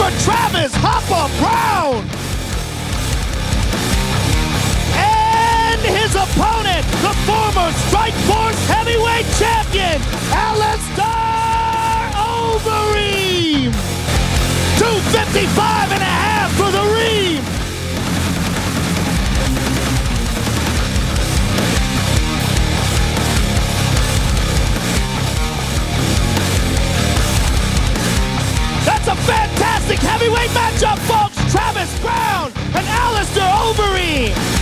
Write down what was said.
for Travis Hopper Browne. And his opponent, the former Strikeforce heavyweight champion, Alistair Overeem. 255.5 for the Reem. That's a fantastic heavyweight matchup, folks. Travis Browne and Alistair Overeem.